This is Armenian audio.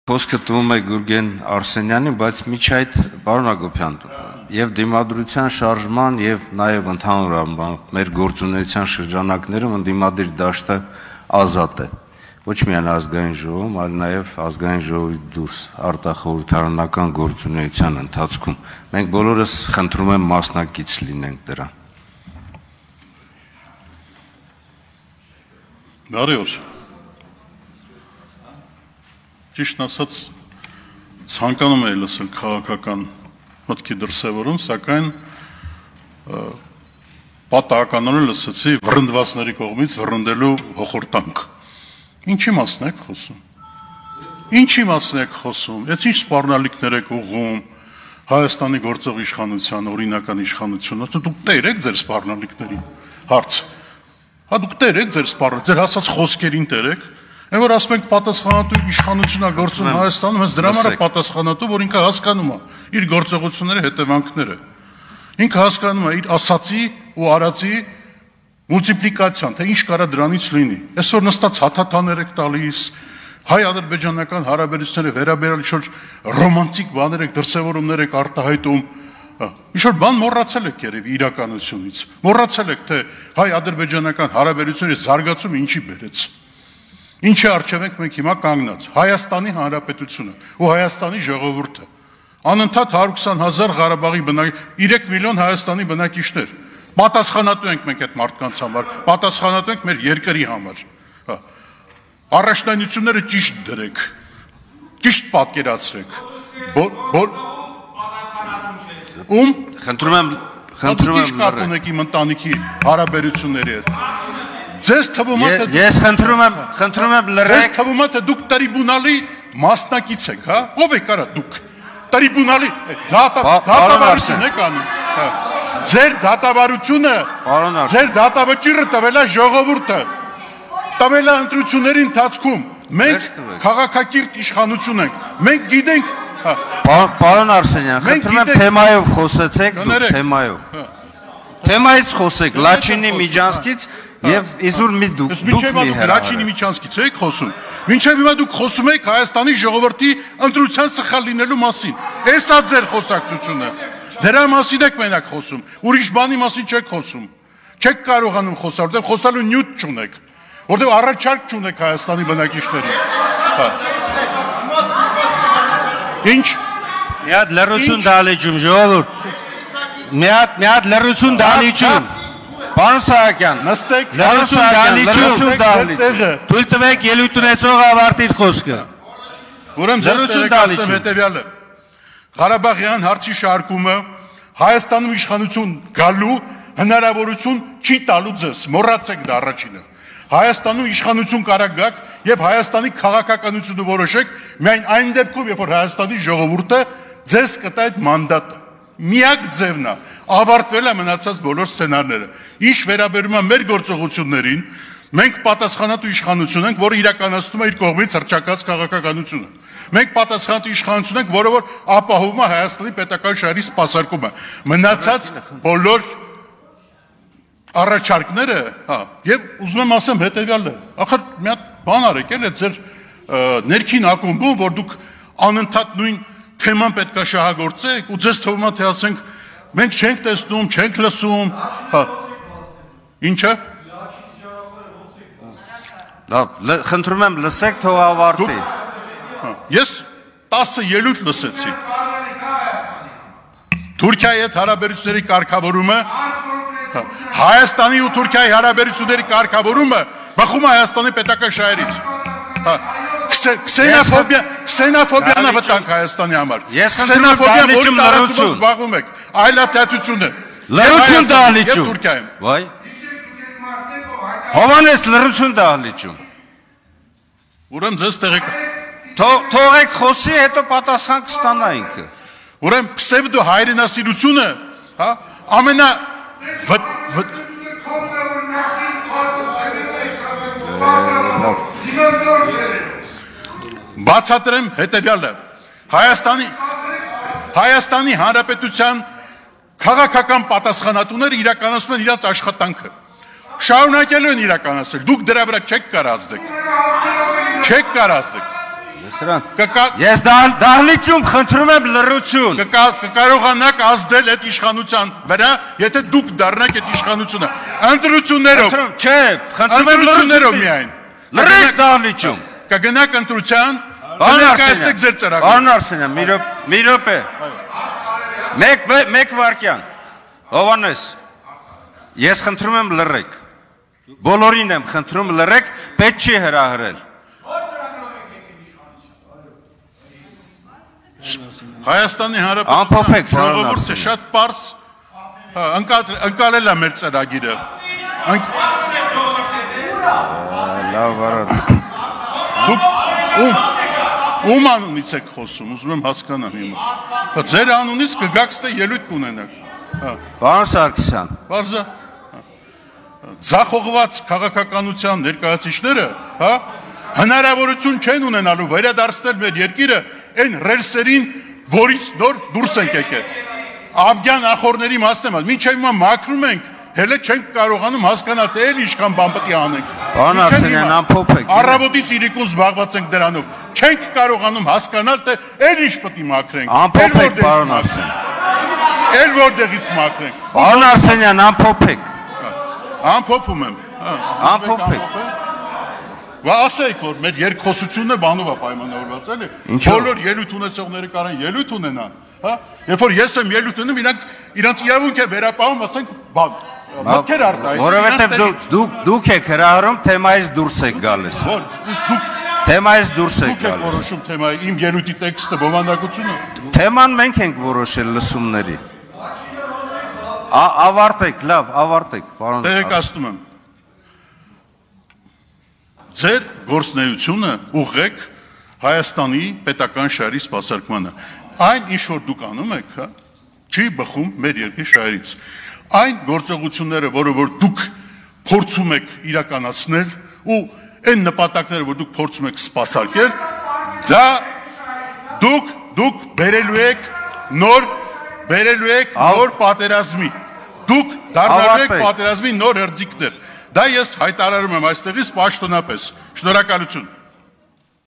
Խոսքը տվում է Գուրգեն Արսենյանին, բայց միջ այդ պարոն Հակոբյան, եւ դիմադրության շարժման եւ նաեւ ընդհանուր մեր գործունեության շրջանակներում ընդդիմադիր դաշտը ազատ է։ Ոչ միայն ազգային ժողովում, այլ նաեւ ազգային ժողովի դուրս արտախորհրդարանական գործունեության ընթացքում։ Մենք բոլորս խնդրում եմ մասնակից լինենք դրան։ Բարեօր։ Ճիշտն ասած, ցանկանում եմ լսել քաղաքական մտքի դրսևորում, սակայն պատահականորեն լսեցի վռնդվածների կողմից վռնդելու հոխորտանք։ Ինչի մասն եք խոսում։ Ինչի մասն եք խոսում։ Այս ինչ սպառնալիքներ եք ուղղում Հայաստանի գործող իշխանության, օրինական իշխանությունը, դուք տեր եք ձեր սպառնալիքների հարց։ Հա դուք տեր եք ձեր սպառնալիք, ձեր ասած խոսքերին տեր եք։ Այն որ ասում ենք պատասխանատու իշխանությունն է գործում Հայաստանում, հենց դրա համար է պատասխանատու, որ ինքը հասկանում է իր գործողությունների հետևանքները։ Ինքը հասկանում է իր ասացի ու արածի մուլտիպլիկացիան, թե ինչ կարա դրանից լինի։ Այսօր նստած հաթաթաներ եք տալիս, հայ-ադրբեջանական հարաբերությունների վերաբերյալ ինչ-որ ռոմանտիկ բաներ եք, դրսևորումներ եք արտահայտում։ Ինչ-որ բան մոռացել եք երևի իրականությունից։ Մոռացել եք, թե հայ-ադրբեջանական հարաբերությունների զարգացումը ինչի բերեց։ Ինչի առջև ենք մենք հիմա կանգնած, Հայաստանի Հանրապետությունը ու Հայաստանի ժողովուրդը, անընդհատ 120,000 Ղարաբաղի բնակիչ, 3 միլիոն Հայաստանի բնակիչներ, պատասխանատու ենք մենք այդ մարդկանց համար, պատասխանատու ենք մեր երկրի համար, առաջնայնությունները ճիշտ դրեք, ճիշտ պատկերացրեք, Խնդրում եմ ճիշտ կապ ունեք իմ ընտանիքի հարաբերությունների հետ, Ձեզ թվում է, Ես խնդրում եմ լրեք։ Ձեզ թվում է, թե դուք տրիբունալի մասնակից եք, հա? Ով եք արա դուք։ Տրիբունալի դատավարություն եք անում։ Ձեր դատավարությունը, ձեր դատավճիռը տվել է ժողովուրդը։ Տվել է ընտրությունների ընթացքում։ Մենք քաղաքակիրթ իշխանություն ենք։ Մենք գիտենք, Պարոն Արսենյան, խնդրում եմ թեմայով խոսեցեք, թեմայով։ Թեմայից խոսեք, Լաչինի Միջանցքից Եվ իզուր մի դուք մի հեռավոր։ Լաչինի Միջանցքից եք խոսում։ Մինչև հիմա դուք խոսում եք Հայաստանի ժողովրդի ընտրության սխալ լինելու մասին։ Էսա ձեր խոսակցությունը։ Դրա մասին եք մենակ խոսում։ Ուրիշ բանի մասին չեք խոսում։ Չեք կարողանում խոսալ, որտեղ խոսալու նյութ չունեք, որտեղ առաջարկ չունեք Հայաստանի բնակիչներին։ Ինչ։ Մի հատ լռություն դալիճում, ժողովուրդ։ Մի հատ լռություն դալիճում։ Պարոն Սահակյան, նստեք, լռություն դահլիճ։ Թույլ տվեք ելույթ ունեցողը ավարտի խոսքը։ Ուրեմն ձեզ տեղեկացնեմ հետևյալը։ Ղարաբաղյան հարցի շարքումը Հայաստանում իշխանություն գալու հնարավորություն չի տալու ձեզ, մոռացեք դա առաջինը։ Հայաստանում իշխանություն կարա գաք եւ Հայաստանի քաղաքականությունը որոշեք միայն այն դեպքում, երբ որ Հայաստանի ժողովուրդը ձեզ կտա այդ մանդատը։ Միակ ձևն է, ավարտվել է մնացած բոլոր սցենարները։ Ինչ վերաբերում է մեր գործողություններին, մենք պատասխանատու իշխանություն ենք, որը իրականացնում է իր կողմից հռչակած քաղաքականությունը։ Մենք պատասխանատու իշխանություն ենք, որը որ ապահովում է Հայաստանի պետական շահերի սպասարկումը։ Մնացած բոլոր առաջարկները, եւ ուզում եմ ասեմ հետեւյալը, ախր մի հատ բան արեք, էլ է ձեր ներքին ակումբում, որ դուք անընդհատ նույն թեման պետք է շահագործեք ու ձեզ թվում է թե ասենք մենք չենք տեսնում, չենք լսում, Ինչը։ Լավ, խնդրում եմ լսեք, թող ավարտի։ Ես 10 ելույթ լսեցի։ Թուրքիայի հետ հարաբերությունների կարգավորումը, Հայաստանի ու Թուրքիայի հարաբերությունների կարգավորումը բխում է Հայաստանի պետական շահերից։ Քսենոֆոբիան է վտանգ Հայաստանի համար։ Քսենոֆոբիան, որի տարածումով զբաղվում եք, այլատյացությունը։ Լռություն դահլիճում։ Վայ։ Հովանես լռություն դահլիճում։ Ուրեմն ձեզ տեղեք։ Թողեք խոսի, հետո պատասխան կստանա ինքը։ Ուրեմն պսևդո հայրենասիրությունը, հա, ամենա Բացատրեմ հետևյալը, Հայաստանի Հանրապետության քաղաքական պատասխանատուները իրականացնում են իրաց աշխատանքը, շարունակելու են իրականացնել, դուք դրա վրա չեք կարազդեք, Ես դահլիճում խնդրում եմ լռություն։ Կկարողանաք ազդել այդ իշխանության վրա, եթե դուք դառնաք այդ իշխանությունը։ Ընտրություններով։ Չէ, խնդրում եմ լռություններով միայն։ Լռեք դահլիճում։ Կգնաք ընտրության, կներկայացնեք ձեր ծրագիրը։ Պարոն Արսենյան, մի րոպե։ Մեկ վայրկյան։ Հովհաննես, ես խնդրում եմ լռեք։ Բոլորին եմ խնդրում լռեք, պետք չի հրահրել։ Հայաստանի Հանրապետության ժողովուրդը շատ պարզ ընկալել է մեր ծրագիրը։ Լավ վարդ։ Դուք ում անունից եք խոսում, ուզում եմ հասկանամ հիմա։ Ձեր անունից կգաք ստե ելույթ կունենաք։ Պարոն Սարգսյան։ Պարզա։ Ձախողված քաղաքականության ներկայացուցիչները, հա, հնարավորություն չեն ունենալու վերադարձնել մեր երկիրը այն ռելսերին, որից նոր դուրս ենք եկել։ Աֆգան ախորների մասն եմ, մինչև հիմա մաքրում ենք, հələ չենք կարողանում հասկանալ, թե էլ ինչքան բան պետք է անենք։ Պարոն Արսենյան, ամփոփեք։ Առավոտից իրիկուն զբաղված ենք դրանով։ Չենք կարողանում հասկանալ, թե էլ ինչ պետք է մաքրենք։ Ամփոփեք, պարոն Արսենյան։ Էլ որտեղից մաքրենք։ Պարոն Արսենյան, ամփոփեք։ Ամփոփում եմ։ Ամփոփեք։ Và ասեք, որ մեր երկխոսությունը բանով է պայմանավորված, էլի։ Բոլոր ելույթ ունեցողները կարան ելույթ ունենան, հա։ Երբ որ ես եմ ելույթ ունում, իրանց իրավունք է վերապահում, ասենք, բան։ Մտքեր արտահայտում։ Որովհետև դուք եք հրահրում, թեմայից դուրս եք գալիս։ Թեմայից դուրս եք գալիս։ Դուք եք որոշում թեմայի, իմ ելույթի տեքստը բովանդակությունը։ Թեման մենք ենք որոշել լսումների։ Ավարտեք, լավ, ավարտեք, պարոն։ Տեղեկացնում եմ։ Ձեր գործնեությունը ուղղեք Հայաստանի պետական շահերի սպասարկմանը։ Այն ինչ որ դուք անում եք, հա, չի բխում մեր երկրի շահերից։ Այն գործողությունները, որ դուք փորձում եք իրականացնել ու այն նպատակները, որ դուք փորձում եք սպասարկել, դա դուք բերելու եք նոր պատերազմի։ Դուք դառնալու եք պատերազմի նոր հրձիկներ։ Դա ես հայտարարում եմ այստեղից պաշտոնապես։ Շնորհակալություն։